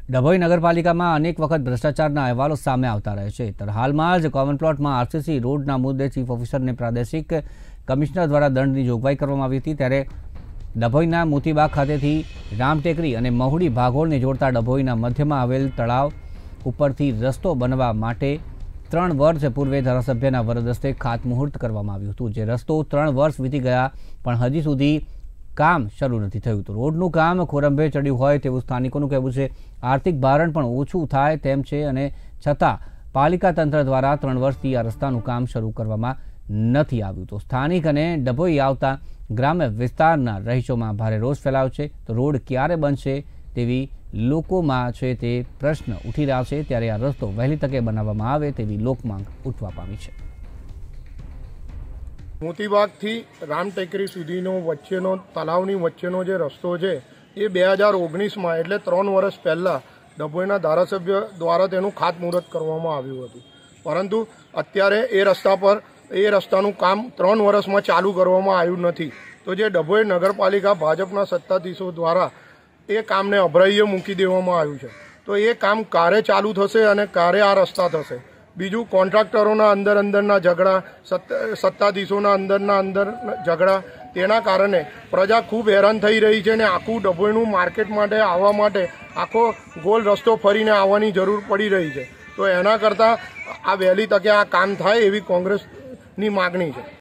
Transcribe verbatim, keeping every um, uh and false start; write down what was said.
ડભોઈ નગરપાલિકામાં અનેક વખત ભ્રષ્ટાચારના અહેવાલો સામે આવતા રહે છે, ત્યારે હાલમાં જ કોમન પ્લોટમાં આરસીસી રોડના મુદ્દે ચીફ ઓફિસરને પ્રાદેશિક કમિશનર દ્વારા દંડની જોગવાઈ કરવામાં આવી હતી। ત્યારે ડભોઈના મોતીબાગ ખાતેથી રામટેકરી અને મહુડી ભાગોળને જોડતા ડભોઈના મધ્યમાં આવેલ તળાવ ઉપરથી રસ્તો બનવા માટે ત્રણ વર્ષ પૂર્વે ધારાસભ્યના વરદસ્તે ખાતમુહૂર્ત કરવામાં આવ્યું હતું, જે રસ્તો ત્રણ વર્ષ વીતી ગયા પણ હજી સુધી કામ શરૂ નથી થયું। તો રોડનું કામ ખોરંભે ચડ્યું હોય તેવું સ્થાનિકોનું કહેવું છે। આર્થિક ભારણ પણ ઓછું થાય તેમ છે અને છતાં પાલિકા તંત્ર દ્વારા ત્રણ વર્ષથી આ રસ્તાનું કામ શરૂ કરવામાં નથી આવ્યું। તો સ્થાનિક અને ડભોઈ આવતા ગ્રામ્ય વિસ્તારના રહીશોમાં ભારે રોષ ફેલાયો છે। તો રોડ ક્યારે બનશે તેવી લોકોમાં છે તે પ્રશ્ન ઉઠી રહ્યા છે, ત્યારે આ રસ્તો વહેલી તકે બનાવવામાં આવે તેવી લોકમાંગ ઉઠવા પામી છે। મોતીબાગથી રામટેકરી સુધીનો વચ્ચેનો તળાવની વચ્ચેનો જે રસ્તો છે એ બે હજાર ઓગણીસમાં એટલે ત્રણ વર્ષ પહેલાં ડભોઈના ધારાસભ્ય દ્વારા તેનું ખાતમુહૂર્ત કરવામાં આવ્યું હતું, પરંતુ અત્યારે એ રસ્તા પર એ રસ્તાનું કામ ત્રણ વર્ષમાં ચાલુ કરવામાં આવ્યું નથી। તો જે ડભોઈ નગરપાલિકા ભાજપના સત્તાધીશો દ્વારા એ કામને અભ્રાહ્ય મૂકી દેવામાં આવ્યું છે। તો એ કામ ક્યારે ચાલુ થશે અને ક્યારે આ રસ્તા થશે? બીજું, કોન્ટ્રાક્ટરોના અંદર અંદરના ઝઘડા, સત્તાધીશોના અંદરના અંદર ઝઘડા, તેના કારણે પ્રજા ખૂબ હેરાન થઈ રહી છે અને આખું ડભોઈનું માર્કેટ માટે આવવા માટે આખો ગોલ રસ્તો ફરીને આવવાની જરૂર પડી રહી છે। તો એના કરતાં આ વહેલી તકે આ કામ થાય એવી કોંગ્રેસની માગણી છે।